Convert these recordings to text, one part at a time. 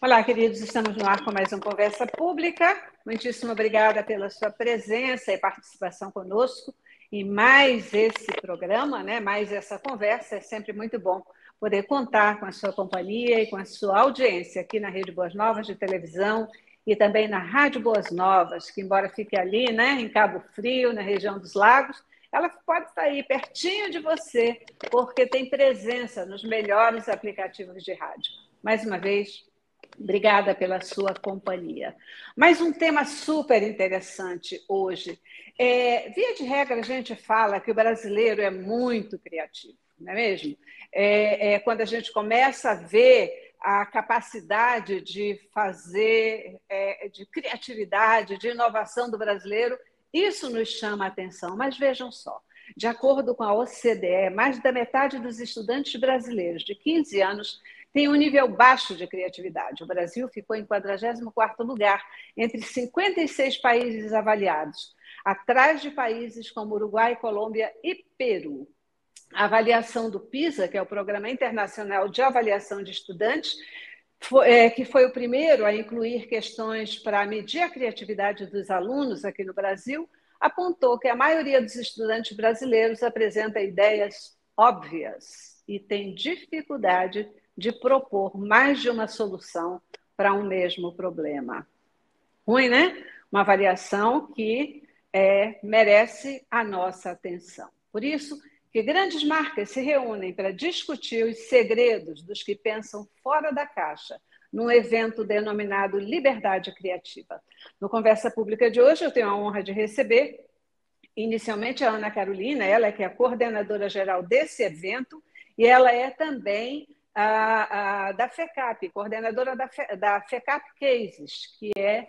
Olá, queridos, estamos no ar com mais uma Conversa Pública. Muitíssimo obrigada pela sua presença e participação conosco em mais esse programa, né? Mais essa conversa. É sempre muito bom poder contar com a sua companhia e com a sua audiência aqui na Rede Boas Novas de televisão e também na Rádio Boas Novas, que embora fique ali, né, em Cabo Frio, na região dos Lagos, ela pode estar aí pertinho de você, porque tem presença nos melhores aplicativos de rádio. Mais uma vez, obrigada pela sua companhia. Mais um tema super interessante hoje. Via de regra, a gente fala que o brasileiro é muito criativo, não é mesmo? Quando a gente começa a ver a capacidade de fazer, de criatividade, de inovação do brasileiro, isso nos chama a atenção. Mas vejam só, de acordo com a OCDE, mais da metade dos estudantes brasileiros de 15 anos tem um nível baixo de criatividade. O Brasil ficou em 44º lugar entre 56 países avaliados, atrás de países como Uruguai, Colômbia e Peru. A avaliação do PISA, que é o Programa Internacional de Avaliação de Estudantes, que foi o primeiro a incluir questões para medir a criatividade dos alunos aqui no Brasil, apontou que a maioria dos estudantes brasileiros apresenta ideias óbvias e tem dificuldade de propor mais de uma solução para um mesmo problema. Ruim, né? Uma avaliação que merece a nossa atenção. Por isso, que grandes marcas se reúnem para discutir os segredos dos que pensam fora da caixa, num evento denominado Liberdade Criativa. No Conversa Pública de hoje, eu tenho a honra de receber, inicialmente, a Ana Carolina, ela é que é a coordenadora geral desse evento, e ela é também da FECAP, coordenadora da FECAP Cases, que é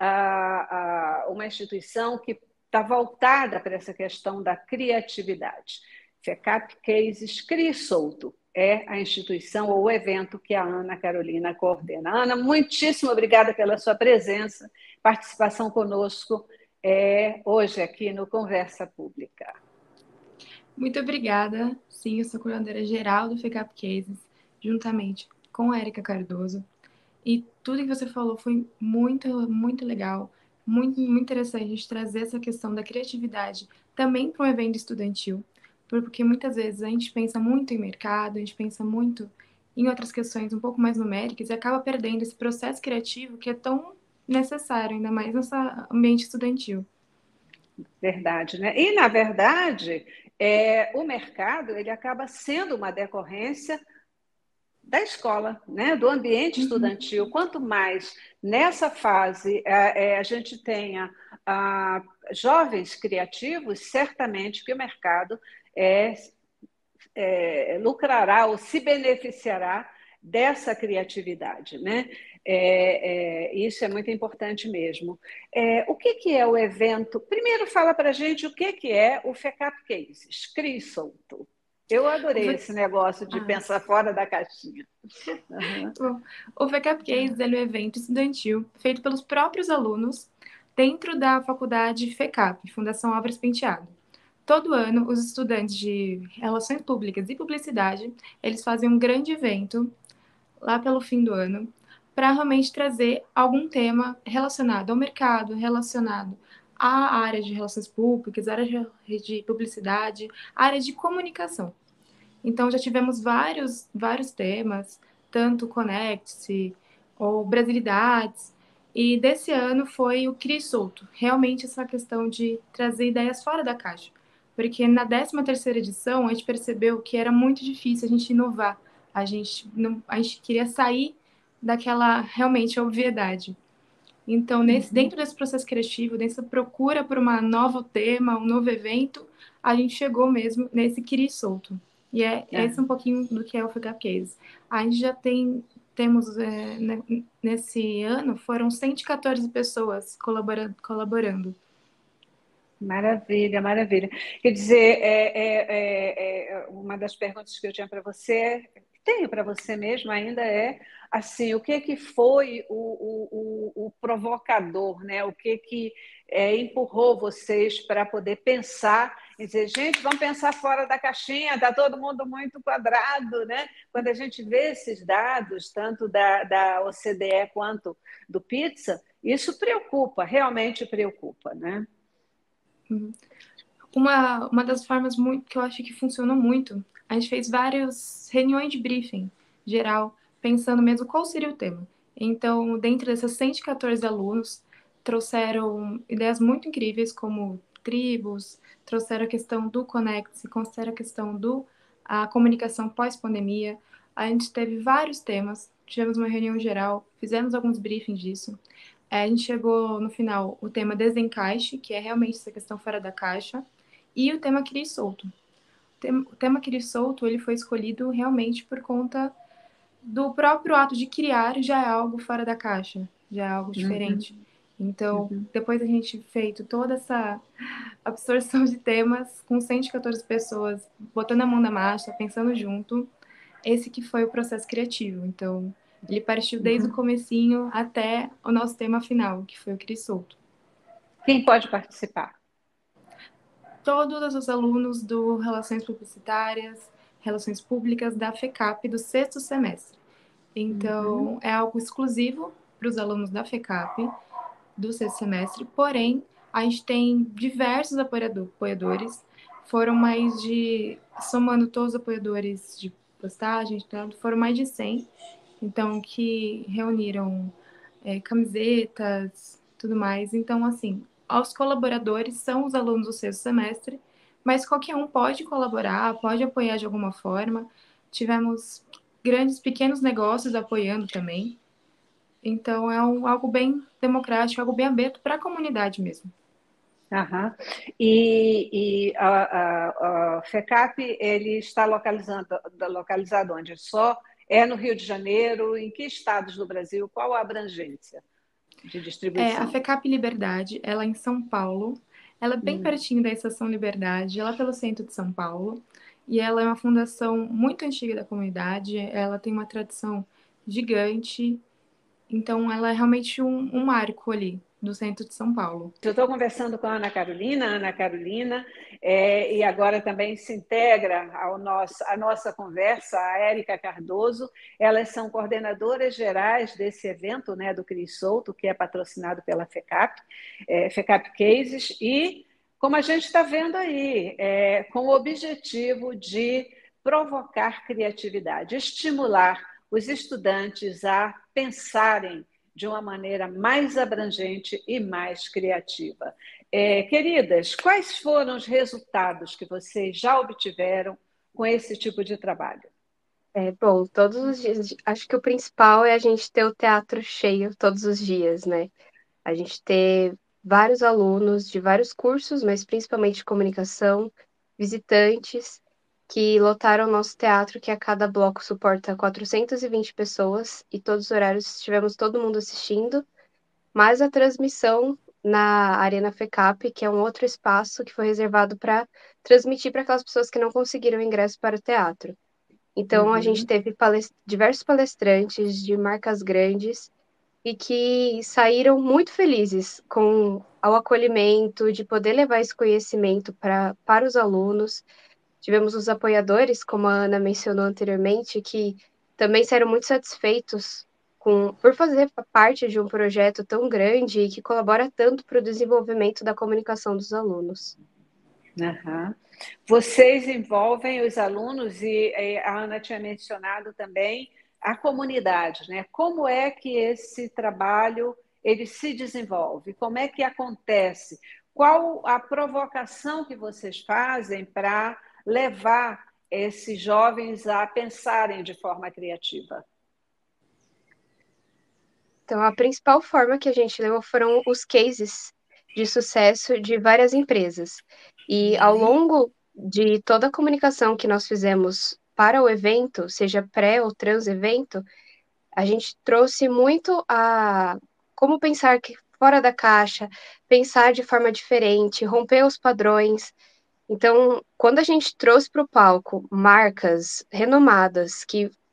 uma instituição que está voltada para essa questão da criatividade. FECAP Cases Crie Solto é a instituição ou o evento que a Ana Carolina coordena. Ana, muitíssimo obrigada pela sua presença, participação conosco hoje aqui no Conversa Pública. Muito obrigada. Sim, eu sou coordenadora geral do FECAP Cases, juntamente com a Érica Cardoso. E tudo que você falou foi muito, muito legal, muito, muito interessante a gente trazer essa questão da criatividade também para um evento estudantil, porque muitas vezes a gente pensa muito em mercado, a gente pensa muito em outras questões um pouco mais numéricas e acaba perdendo esse processo criativo que é tão necessário, ainda mais nesse ambiente estudantil. Verdade, né? E, na verdade, o mercado ele acaba sendo uma decorrência da escola, né? Do ambiente estudantil. Quanto mais nessa fase a gente tenha jovens criativos, certamente que o mercado lucrará ou se beneficiará dessa criatividade, né? Isso é muito importante mesmo. O que é o evento? Primeiro, fala para a gente o que é o FECAP Cases, Crie Solto. Eu adorei esse negócio de pensar fora da caixinha. Bom, o FECAP Cases é um evento estudantil feito pelos próprios alunos dentro da faculdade FECAP, Fundação Álvares Penteado. Todo ano, os estudantes de Relações Públicas e Publicidade, eles fazem um grande evento lá pelo fim do ano para realmente trazer algum tema relacionado ao mercado, relacionado à área de relações públicas, à área de publicidade, à área de comunicação. Então, já tivemos vários temas, tanto Conecte-se ou Brasilidades, e desse ano foi o Crie Solto, realmente essa questão de trazer ideias fora da caixa. Porque na 13ª edição, a gente percebeu que era muito difícil a gente inovar, a gente queria sair daquela, realmente, obviedade. Então, dentro desse processo criativo, dessa procura por um novo tema, um novo evento, a gente chegou mesmo nesse Crie Solto. E esse um pouquinho do que é o FECAP Cases. A gente já temos, nesse ano, foram 114 pessoas colaborando. Maravilha, maravilha. Quer dizer, uma das perguntas que eu tinha para você tenho para você mesmo ainda é assim, o que que foi o provocador, né? O que que empurrou vocês para poder pensar e dizer, gente, vamos pensar fora da caixinha, está todo mundo muito quadrado, né? Quando a gente vê esses dados, tanto da OCDE quanto do PISA, isso preocupa, realmente preocupa, né? Uhum. Uma das formas muito, que eu acho que funcionou muito, a gente fez várias reuniões de briefing geral, pensando mesmo qual seria o tema. Então, dentro desses 114 alunos, trouxeram ideias muito incríveis, como tribos, trouxeram a questão do Connect, trouxeram a questão a comunicação pós-pandemia. A gente teve vários temas, tivemos uma reunião geral, fizemos alguns briefings disso. A gente chegou no final o tema desencaixe, que é realmente essa questão fora da caixa, e o tema Crie Solto. O tema Crie Solto ele foi escolhido realmente por conta do próprio ato de criar, já é algo fora da caixa, já é algo diferente. Então, depois da gente feito toda essa absorção de temas com 114 pessoas botando a mão na massa, pensando junto, esse que foi o processo criativo. Então, ele partiu desde o comecinho até o nosso tema final, que foi o Crie Solto. Quem pode participar? Todos os alunos do Relações Publicitárias, Relações Públicas da FECAP do 6º semestre. Então, é algo exclusivo para os alunos da FECAP do 6º semestre, porém, a gente tem diversos apoiadores, foram mais de, somando todos os apoiadores de postagem, foram mais de 100, então, que reuniram camisetas, tudo mais. Então, assim, os colaboradores são os alunos do 6º semestre, mas qualquer um pode colaborar, pode apoiar de alguma forma. Tivemos pequenos negócios apoiando também. Então, é algo bem democrático, algo bem aberto para a comunidade mesmo. Uhum. E a FECAP, ele está localizado onde? Só é no Rio de Janeiro? Em que estados do Brasil? Qual a abrangência de distribuição? A FECAP Liberdade, ela é em São Paulo. Ela é bem pertinho da Estação Liberdade, ela é pelo centro de São Paulo. E ela é uma fundação muito antiga da comunidade, ela tem uma tradição gigante. Então, ela é realmente um marco ali do centro de São Paulo. Eu estou conversando com a Ana Carolina, e agora também se integra à nossa conversa a Érica Cardoso. Elas são coordenadoras gerais desse evento, né, do Crie Solto, que é patrocinado pela FECAP, FECAP Cases, e, como a gente está vendo aí, com o objetivo de provocar criatividade, estimular os estudantes a pensarem de uma maneira mais abrangente e mais criativa. Queridas, quais foram os resultados que vocês já obtiveram com esse tipo de trabalho? Bom, todos os dias, acho que o principal é a gente ter o teatro cheio todos os dias, né? A gente ter vários alunos de vários cursos, mas principalmente de comunicação, visitantes, que lotaram o nosso teatro, que a cada bloco suporta 420 pessoas, e todos os horários tivemos todo mundo assistindo, mais a transmissão na Arena FECAP, que é um outro espaço que foi reservado para transmitir para aquelas pessoas que não conseguiram ingresso para o teatro. Então, a gente teve diversos palestrantes de marcas grandes e que saíram muito felizes com o acolhimento, de poder levar esse conhecimento para os alunos. Tivemos os apoiadores, como a Ana mencionou anteriormente, que também saíram muito satisfeitos por fazer parte de um projeto tão grande e que colabora tanto para o desenvolvimento da comunicação dos alunos. Uhum. Vocês envolvem os alunos e a Ana tinha mencionado também a comunidade, né? Como é que esse trabalho ele se desenvolve? Como é que acontece? Qual a provocação que vocês fazem para levar esses jovens a pensarem de forma criativa? Então, a principal forma que a gente levou foram os cases de sucesso de várias empresas. E ao longo de toda a comunicação que nós fizemos para o evento, seja pré ou trans-evento, a gente trouxe muito a como pensar fora da caixa, pensar de forma diferente, romper os padrões. Então, quando a gente trouxe para o palco marcas renomadas que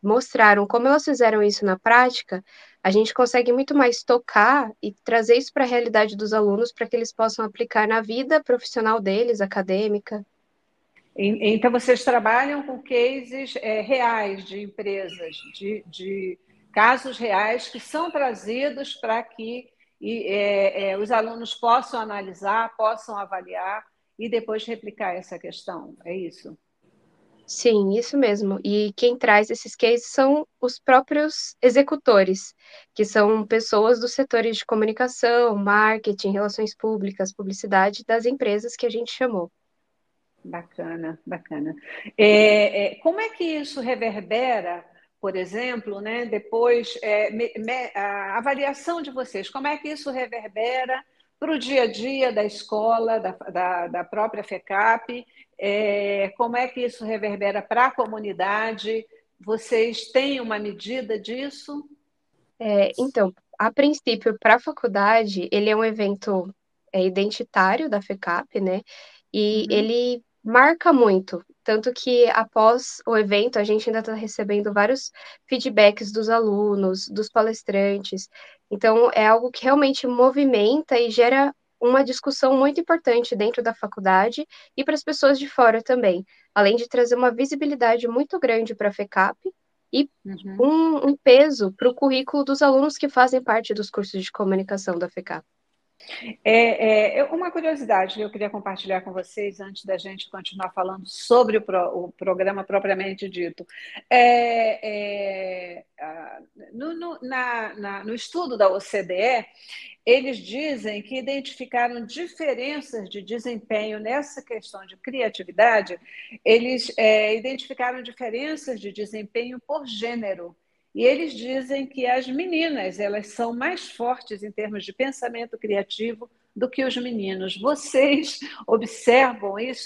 mostraram como elas fizeram isso na prática, a gente consegue muito mais tocar e trazer isso para a realidade dos alunos para que eles possam aplicar na vida profissional deles, acadêmica. Então, vocês trabalham com cases reais de empresas, de casos reais que são trazidos para que os alunos possam analisar, possam avaliar e depois replicar essa questão. É isso? Sim, isso mesmo. E quem traz esses cases são os próprios executores, que são pessoas dos setores de comunicação, marketing, relações públicas, publicidade das empresas que a gente chamou. Bacana, bacana. Como é que isso reverbera, por exemplo, né, depois, a avaliação de vocês, como é que isso reverbera para o dia a dia da escola, da própria FECAP? Como é que isso reverbera para a comunidade? Vocês têm uma medida disso? Então, a princípio, para a faculdade, ele é um evento identitário da FECAP, né? E Uhum. ele marca muito, tanto que após o evento a gente ainda está recebendo vários feedbacks dos alunos, dos palestrantes. Então, é algo que realmente movimenta e gera uma discussão muito importante dentro da faculdade e para as pessoas de fora também, além de trazer uma visibilidade muito grande para a FECAP e Uhum. um peso para o currículo dos alunos que fazem parte dos cursos de comunicação da FECAP. Uma curiosidade que eu queria compartilhar com vocês antes da gente continuar falando sobre o programa propriamente dito. No estudo da OCDE, eles dizem que identificaram diferenças de desempenho nessa questão de criatividade, eles identificaram diferenças de desempenho por gênero. E eles dizem que as meninas, elas são mais fortes em termos de pensamento criativo do que os meninos. Vocês observam isso?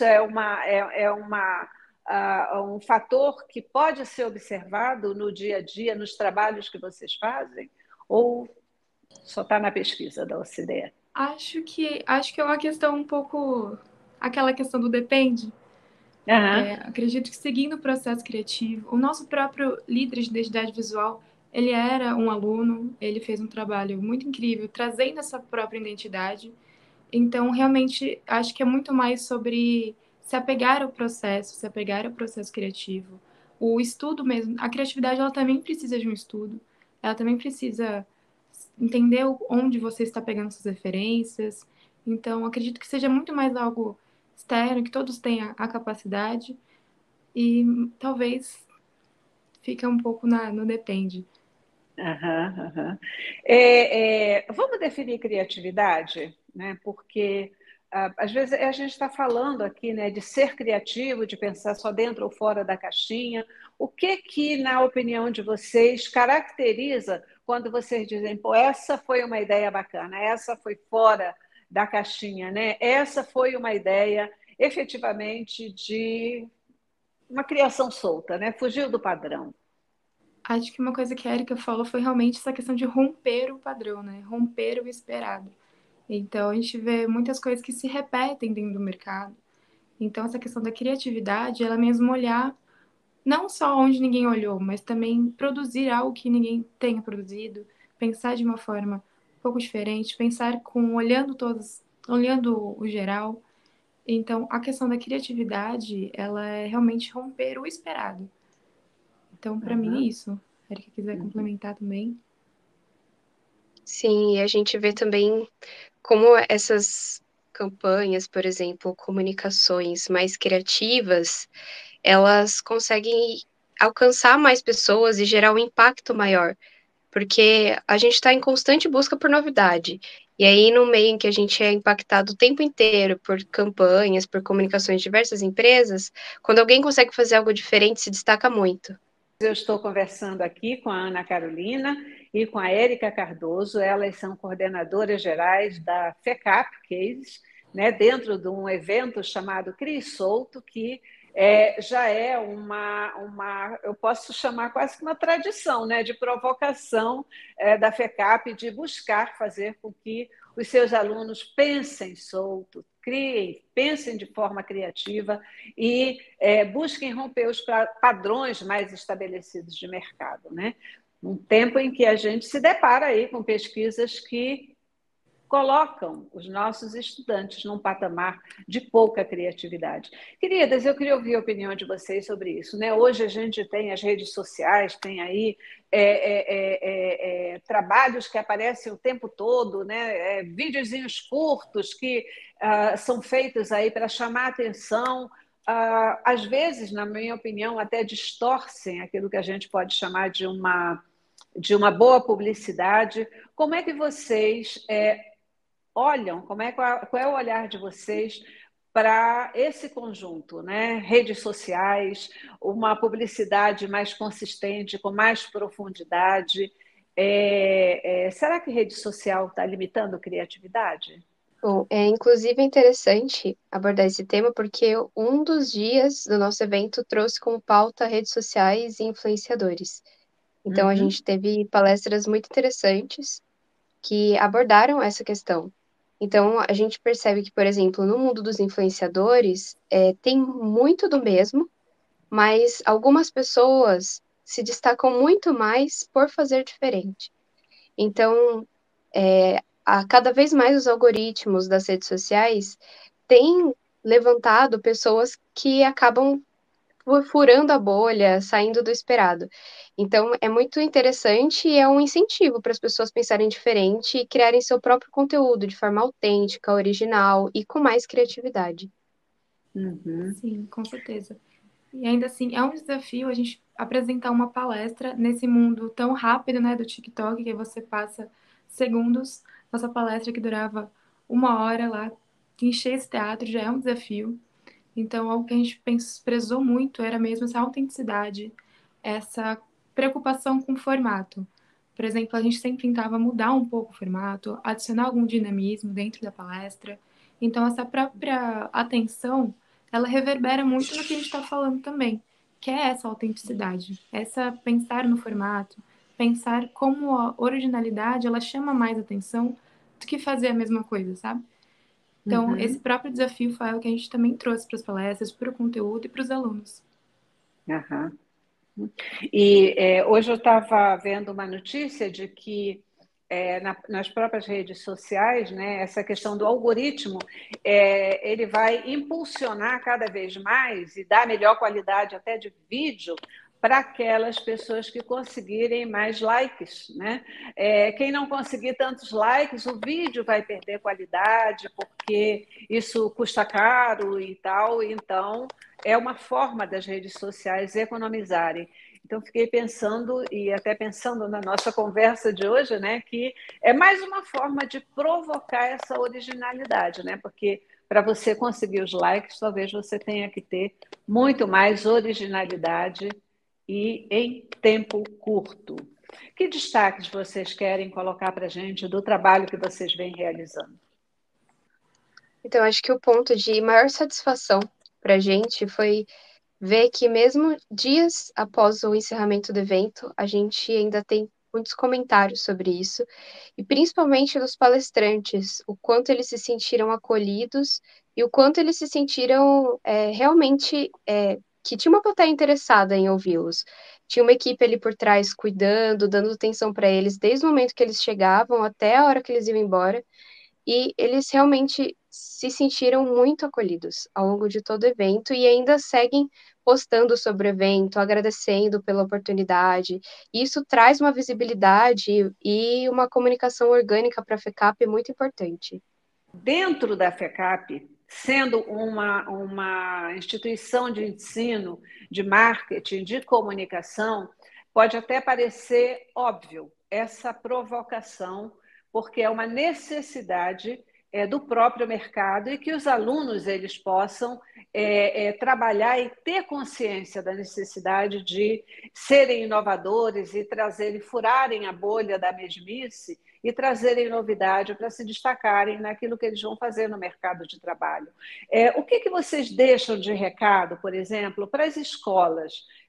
Um fator que pode ser observado no dia a dia, nos trabalhos que vocês fazem? Ou só está na pesquisa da OCDE? Acho que é uma questão um pouco aquela questão do depende. Uhum. Acredito que seguindo o processo criativo, o nosso próprio líder de identidade visual, ele era um aluno, ele fez um trabalho muito incrível, trazendo essa própria identidade. Então, realmente, acho que é muito mais sobre se apegar ao processo, se apegar ao processo criativo. O estudo mesmo, a criatividade, ela também precisa de um estudo, ela também precisa entender onde você está pegando suas referências. Então, acredito que seja muito mais algo externo, que todos tenham a capacidade e talvez fica um pouco no depende. Uhum, uhum. Vamos definir criatividade, né? Porque às vezes a gente está falando aqui, né, de ser criativo, de pensar só dentro ou fora da caixinha. O que, na opinião de vocês, caracteriza quando vocês dizem, pô, essa foi uma ideia bacana, essa foi fora da caixinha, né? Essa foi uma ideia efetivamente de uma criação solta, né? Fugiu do padrão. Acho que uma coisa que a Erika falou foi realmente essa questão de romper o padrão, né? Romper o esperado. Então, a gente vê muitas coisas que se repetem dentro do mercado. Então, essa questão da criatividade, ela mesmo olhar não só onde ninguém olhou, mas também produzir algo que ninguém tenha produzido, pensar de uma forma um pouco diferente, pensar olhando o geral. Então, a questão da criatividade, ela é realmente romper o esperado. Então, para mim é Uhum, isso. A Erika quiser uhum. complementar também. Sim, e a gente vê também como essas campanhas, por exemplo, comunicações mais criativas, elas conseguem alcançar mais pessoas e gerar um impacto maior, porque a gente está em constante busca por novidade. E aí, no meio em que a gente é impactado o tempo inteiro por campanhas, por comunicações de diversas empresas, quando alguém consegue fazer algo diferente, se destaca muito. Eu estou conversando aqui com a Ana Carolina e com a Érica Cardoso, elas são coordenadoras gerais da FECAP Cases, né, dentro de um evento chamado Crie Solto, que já é eu posso chamar quase que uma tradição, né, de provocação da FECAP, de buscar fazer com que os seus alunos pensem solto, criem, pensem de forma criativa e busquem romper os padrões mais estabelecidos de mercado, né? Um tempo em que a gente se depara aí com pesquisas que colocam os nossos estudantes num patamar de pouca criatividade. Queridas, eu queria ouvir a opinião de vocês sobre isso, né? Hoje a gente tem as redes sociais, tem aí trabalhos que aparecem o tempo todo, né? Videozinhos curtos que são feitos aí para chamar a atenção. Às vezes, na minha opinião, até distorcem aquilo que a gente pode chamar de uma boa publicidade. Como é que vocês olham, qual é o olhar de vocês para esse conjunto, né? Redes sociais, uma publicidade mais consistente, com mais profundidade. Será que rede social está limitando a criatividade? Bom, inclusive interessante abordar esse tema porque um dos dias do nosso evento trouxe como pauta redes sociais e influenciadores. Então, a gente teve palestras muito interessantes que abordaram essa questão. Então, a gente percebe que, por exemplo, no mundo dos influenciadores, tem muito do mesmo, mas algumas pessoas se destacam muito mais por fazer diferente. Então, cada vez mais os algoritmos das redes sociais têm levantado pessoas que acabam furando a bolha, saindo do esperado. Então, é muito interessante e é um incentivo para as pessoas pensarem diferente e criarem seu próprio conteúdo de forma autêntica, original e com mais criatividade. Sim, com certeza. E ainda assim, é um desafio a gente apresentar uma palestra nesse mundo tão rápido, né, do TikTok, que você passa segundos. Nossa palestra que durava 1 hora lá, encher esse teatro já é um desafio. Então, algo que a gente prezou muito era mesmo essa autenticidade, essa preocupação com o formato. Por exemplo, a gente sempre tentava mudar um pouco o formato, adicionar algum dinamismo dentro da palestra. Então, essa própria atenção, ela reverbera muito no que a gente está falando também, que é essa autenticidade, essa pensar no formato, pensar como a originalidade, ela chama mais atenção do que fazer a mesma coisa, sabe? Então, esse próprio desafio foi algo que a gente também trouxe para as palestras, para o conteúdo e para os alunos. Uhum. E hoje eu estava vendo uma notícia de que nas próprias redes sociais, né, essa questão do algoritmo, ele vai impulsionar cada vez mais e dar melhor qualidade até de vídeo para aquelas pessoas que conseguirem mais likes, né? Quem não conseguir tantos likes, o vídeo vai perder qualidade, porque isso custa caro e tal. Então, é uma forma das redes sociais economizarem. Então, fiquei pensando, e até pensando na nossa conversa de hoje, né, que é mais uma forma de provocar essa originalidade, né? Porque para você conseguir os likes, talvez você tenha que ter muito mais originalidade e em tempo curto. Que destaques vocês querem colocar para a gente do trabalho que vocês vêm realizando? Então, acho que o ponto de maior satisfação para a gente foi ver que mesmo dias após o encerramento do evento, a gente ainda tem muitos comentários sobre isso, e principalmente dos palestrantes, o quanto eles se sentiram acolhidos e o quanto eles se sentiram realmente que tinha uma plateia interessada em ouvi-los. Tinha uma equipe ali por trás cuidando, dando atenção para eles desde o momento que eles chegavam até a hora que eles iam embora. E eles realmente se sentiram muito acolhidos ao longo de todo o evento e ainda seguem postando sobre o evento, agradecendo pela oportunidade. E isso traz uma visibilidade e uma comunicação orgânica para a FECAP muito importante. Dentro da FECAP, sendo uma instituição de ensino, de marketing, de comunicação, pode até parecer óbvio essa provocação, porque é uma necessidade do próprio mercado e que os alunos eles possam trabalhar e ter consciência da necessidade de serem inovadores e trazerem, furarem a bolha da mesmice e trazerem novidade para se destacarem naquilo que eles vão fazer no mercado de trabalho. O que vocês deixam de recado, por exemplo, para as escolas?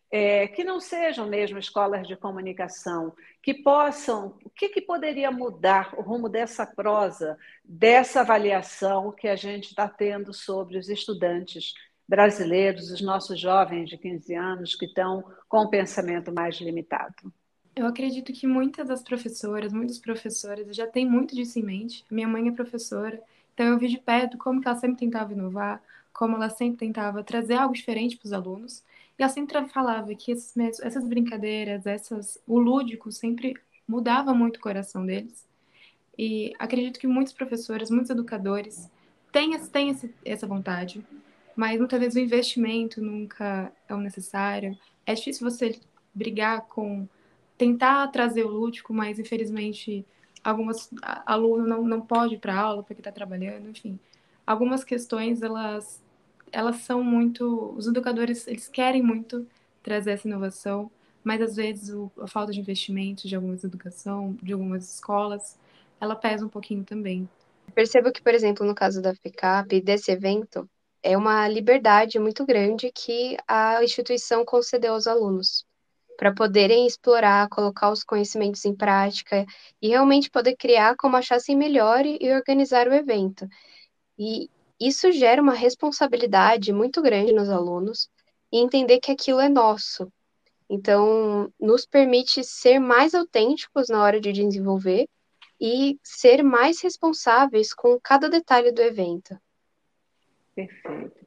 que não sejam mesmo escolas de comunicação, que possam... O que poderia mudar o rumo dessa prosa, dessa avaliação que a gente está tendo sobre os estudantes brasileiros, os nossos jovens de 15 anos que estão com o pensamento mais limitado? Eu acredito que muitas das professoras, muitos professores já têm muito disso em mente. Minha mãe é professora, então eu vi de perto como que ela sempre tentava inovar, como ela sempre tentava trazer algo diferente para os alunos. E ela sempre falava que essas brincadeiras, o lúdico sempre mudava muito o coração deles. E acredito que muitos professores, muitos educadores têm essa vontade, mas muitas vezes o investimento nunca é o necessário. É difícil você brigar com tentar trazer o lúdico, mas infelizmente alguns alunos não pode ir para a aula porque está trabalhando, enfim. Algumas questões elas são muito, os educadores eles querem muito trazer essa inovação, mas às vezes a falta de investimento de algumas educação, de algumas escolas, ela pesa um pouquinho também. Percebo que, por exemplo, no caso da FECAP, desse evento, é uma liberdade muito grande que a instituição concedeu aos alunos, para poderem explorar, colocar os conhecimentos em prática e realmente poder criar como achassem melhor e organizar o evento. E isso gera uma responsabilidade muito grande nos alunos e entender que aquilo é nosso. Então, nos permite ser mais autênticos na hora de desenvolver e ser mais responsáveis com cada detalhe do evento. Perfeito.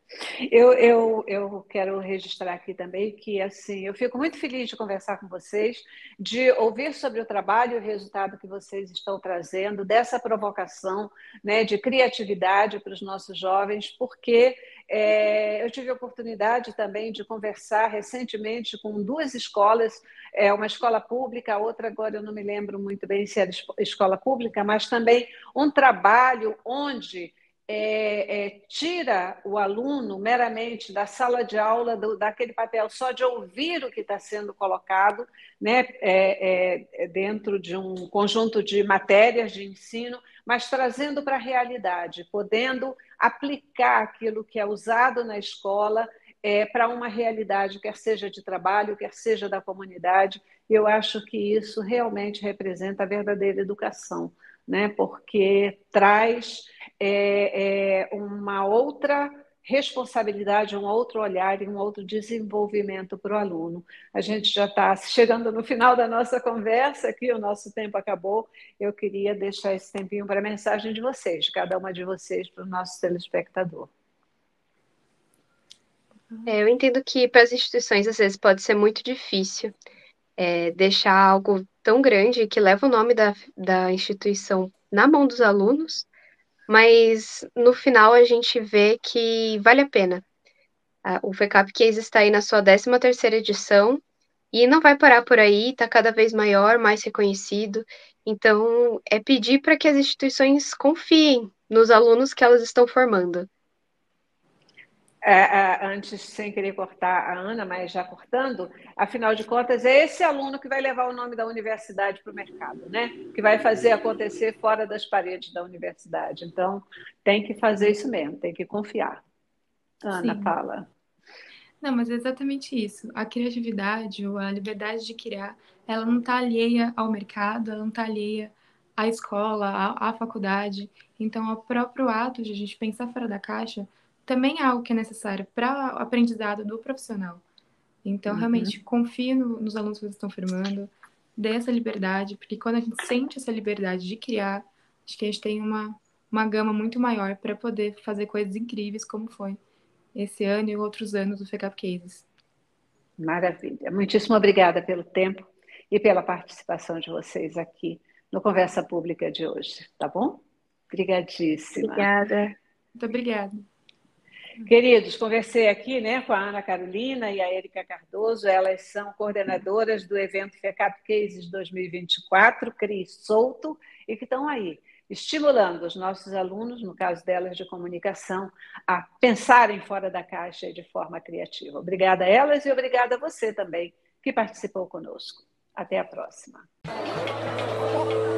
Eu quero registrar aqui também que assim, eu fico muito feliz de conversar com vocês, de ouvir sobre o trabalho e o resultado que vocês estão trazendo, dessa provocação, né, de criatividade para os nossos jovens, porque eu tive a oportunidade também de conversar recentemente com duas escolas, uma escola pública, a outra agora eu não me lembro muito bem se era escola pública, mas também um trabalho onde tira o aluno meramente da sala de aula, daquele papel só de ouvir o que está sendo colocado, né, dentro de um conjunto de matérias de ensino, mas trazendo para a realidade, podendo aplicar aquilo que é usado na escola para uma realidade, quer seja de trabalho, quer seja da comunidade. Eu acho que isso realmente representa a verdadeira educação, né? Porque traz uma outra responsabilidade, um outro olhar e um outro desenvolvimento para o aluno. A gente já está chegando no final da nossa conversa aqui, o nosso tempo acabou. Eu queria deixar esse tempinho para a mensagem de vocês, de cada uma de vocês, para o nosso telespectador. Eu entendo que para as instituições, às vezes, pode ser muito difícil deixar algo tão grande que leva o nome da instituição na mão dos alunos, mas no final a gente vê que vale a pena. O FECAP Case está aí na sua 13ª edição e não vai parar por aí, está cada vez maior, mais reconhecido. Então, é pedir para que as instituições confiem nos alunos que elas estão formando. Antes, sem querer cortar a Ana, mas já cortando, afinal de contas, é esse aluno que vai levar o nome da universidade para o mercado, né? Que vai fazer acontecer fora das paredes da universidade. Então, tem que fazer isso mesmo, tem que confiar. Ana, Sim. fala. Não, mas é exatamente isso. A criatividade ou a liberdade de criar, ela não está alheia ao mercado, ela não está alheia à escola, à faculdade. Então, o próprio ato de a gente pensar fora da caixa também é algo que é necessário para o aprendizado do profissional. Então, realmente, confie nos alunos que vocês estão formando, dê essa liberdade, porque quando a gente sente essa liberdade de criar, acho que a gente tem uma gama muito maior para poder fazer coisas incríveis, como foi esse ano e outros anos do FECAP Cases. Maravilha. Muitíssimo obrigada pelo tempo e pela participação de vocês aqui no Conversa Pública de hoje, tá bom? Obrigadíssima. Obrigada. Muito obrigada. Queridos, conversei aqui, né, com a Ana Carolina e a Érica Cardoso, elas são coordenadoras do evento FECAP Cases 2024, CRIS Solto, e que estão aí, estimulando os nossos alunos, no caso delas de comunicação, a pensarem fora da caixa e de forma criativa. Obrigada a elas e obrigada a você também, que participou conosco. Até a próxima.